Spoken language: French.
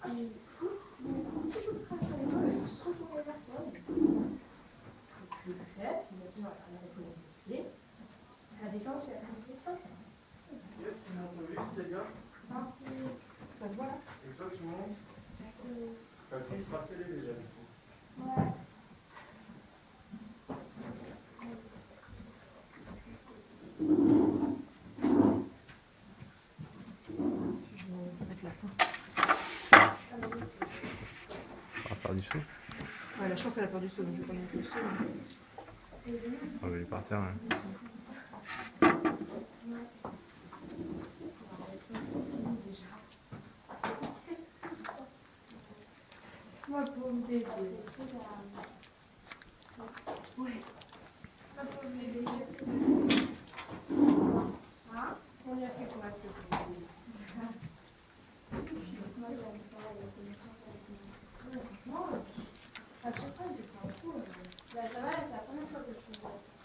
La descente, je suis à 35. Qu'est-ce qui monte vite, c'est bien? Ça se voit là? Et toi, tu montes? T'as le sera scellé déjà, du coup. Ouais. On va faire du saut. Ouais, la chance, elle a perdu saut, donc je vais pas monter le saut. On va lui partir. Hein. Moi, pour m'aider. Ouais. Moi, pour m'aider. Hein? On y a fait quoi, ce que ça va, c'est la première fois que je fais ça.